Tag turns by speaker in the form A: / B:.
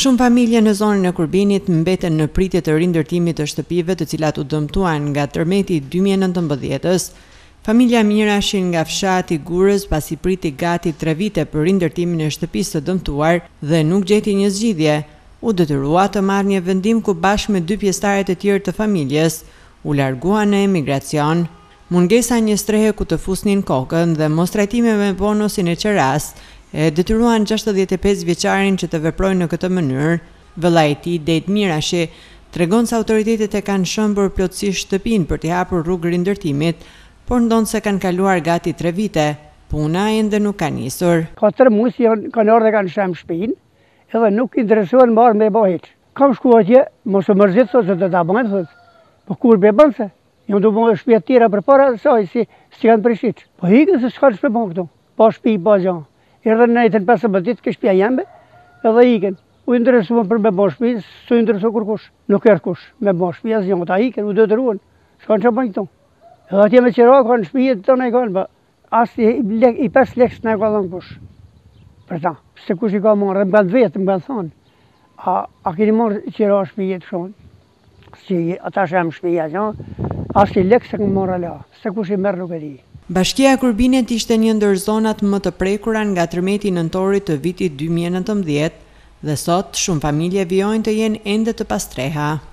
A: Shumë familje në zonën e Kurbinit mbeten në pritje të rindërtimit të shtëpive të cilat u dëmtuan nga tërmeti i 2019-s. Familja Mirashin nga fshati Gurës pasi priti gati 3 vite për rindërtimin e shtëpisë të dëmtuar dhe nuk gjeti një zgjidhje, u detyrua të marrë një vendim ku bashkë me 2 pjesëtarët e tjerë të familjes u larguan në emigracion. Mungesa një strehe ku të fusnin kokën dhe mos trajtime me bonusin e qeras e detyruan 65 vjeçarin që të veprojnë në këtë mënyrë. Vëllai i tij, Det Mirashi, tregon se autoritetet e kanë shëmbur plotësisht shtëpinë për t'i hapur rrugë rindërtimit, por ndonë se kanë kaluar gati 3 vite, puna ende nuk ka nisur.
B: Ka 3 muaj që kanë ardhur dhe kanë shëm shtëpinë, edhe nuk interesohen marrë me bëhet. Kam shku atje, mos u mërzit sot se do ta bëjmë sot. Po kur be bën se? Jo do bëjmë shtëpi të tjera përpara asaj si kanë prishit. Po ikën se s'ka shtëpi bën këtu. Pa shtëpi pa gjë. Erdhën në jetën 15 ditë ke shtëpia jembe, edhe ikën. U interesuan për me bën shtëpi, s'u intereso kurkush. Nuk erdh kush me bën shtëpi asgjë, ata ikën, u detyruan. S'kan çfarë bën këtu. Edhe atje me qira kanë shtëpi tonë kanë, po as i 5 lekë s'na ka dhënë kush. Për ta, se kush i ka marrë, më kanë vetë, më kanë thonë. A keni marrë qira shtëpi të shumë? Si ata shem shtëpia, as i lekë se kanë marrë ala, se kush i merr nuk e di.
A: Bashkia e Kurbinit ishte një ndër zonat më të prekura nga tërmeti nëntorit të vitit 2019 dhe sot shumë familje vijojnë të jenë ende të pastreha.